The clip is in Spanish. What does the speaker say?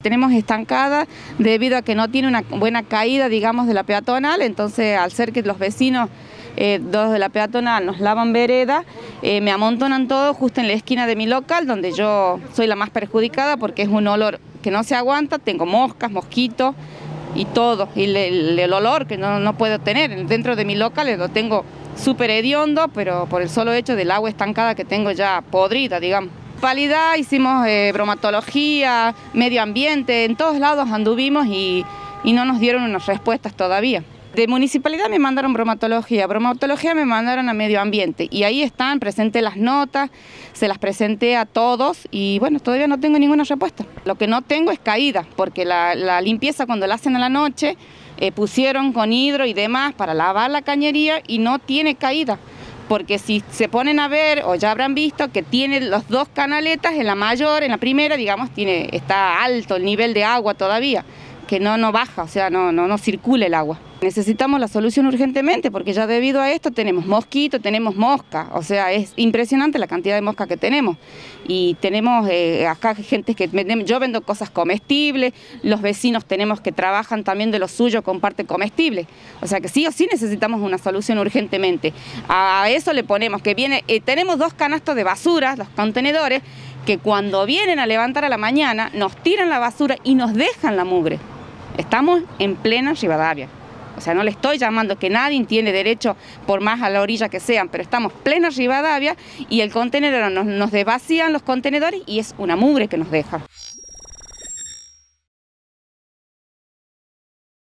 Tenemos estancada debido a que no tiene una buena caída, digamos, de la peatonal, entonces al ser que los vecinos, dos de la peatonal, nos lavan vereda, me amontonan todo justo en la esquina de mi local, donde yo soy la más perjudicada porque es un olor que no se aguanta, tengo moscas, mosquitos y todo, y el olor que no puedo tener dentro de mi local lo tengo súper hediondo, pero por el solo hecho del agua estancada que tengo ya podrida, digamos. Municipalidad, hicimos bromatología, medio ambiente, en todos lados anduvimos y no nos dieron unas respuestas todavía. De municipalidad me mandaron bromatología me mandaron a medio ambiente y ahí están presentes las notas, se las presenté a todos y bueno, todavía no tengo ninguna respuesta. Lo que no tengo es caída, porque la limpieza cuando la hacen a la noche pusieron con hidro y demás para lavar la cañería y no tiene caída. Porque si se ponen a ver, o ya habrán visto, que tiene los dos canaletas, en la mayor, en la primera, digamos, está alto el nivel de agua todavía, que no baja, o sea, no circula el agua. Necesitamos la solución urgentemente porque ya debido a esto tenemos mosquitos, tenemos mosca, o sea, es impresionante la cantidad de mosca que tenemos. Y tenemos acá gente que yo vendo cosas comestibles, los vecinos tenemos que trabajan también de lo suyo con parte comestible. O sea que sí o sí necesitamos una solución urgentemente. A eso le ponemos que tenemos dos canastos de basura, los contenedores, que cuando vienen a levantar a la mañana nos tiran la basura y nos dejan la mugre. Estamos en plena Rivadavia. O sea, no le estoy llamando que nadie tiene derecho por más a la orilla que sean, pero estamos plena Rivadavia y el contenedor nos desvacían los contenedores y es una mugre que nos deja.